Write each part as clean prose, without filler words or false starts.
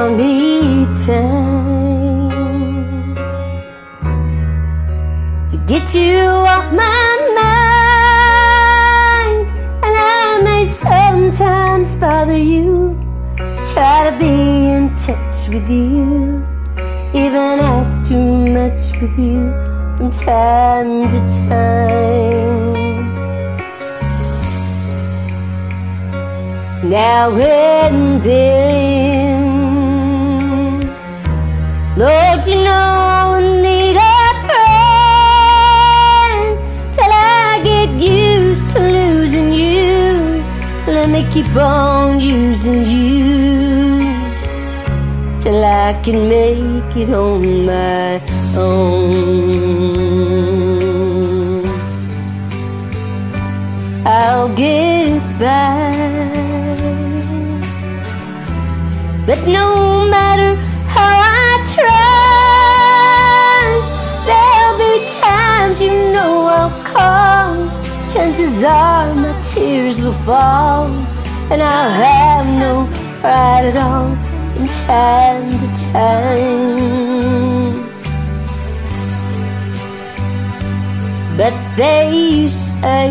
I'll need time to get you off my mind, and I may sometimes bother you, try to be in touch with you, even ask too much with you from time to time. Now and then, Lord, you know I need a friend till I get used to losing you. Let me keep on using you till I can make it on my own. I'll get by, but no matter how I try, there'll be times you know I'll call. Chances are my tears will fall, and I'll have no pride at all from time to time. But they say,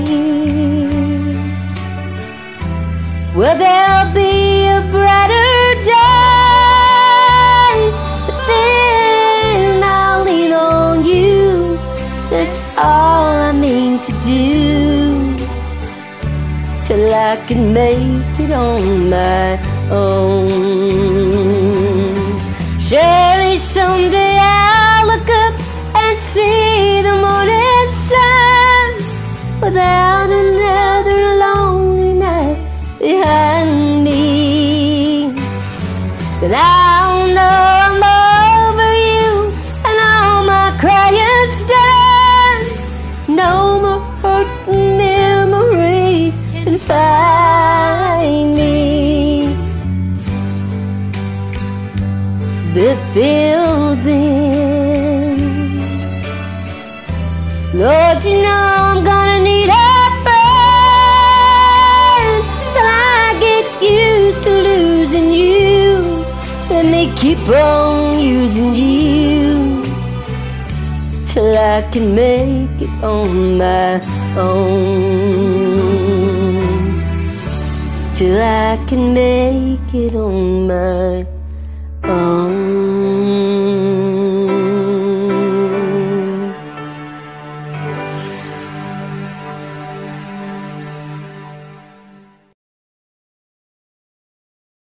well, there'll be a brighter day, but then I'll lean on you. That's all I mean to do till I can make it on my own. Surely someday I'll look up and see the morning sun without another lonely night behind me. Then I'll know I'm over you and all my crying's done. No more hurting memories can find me. But till then, Lord, you know I'm gonna need a friend till I get used to losing you. Let me keep on using you till I can make it on my own. Till I can make it on my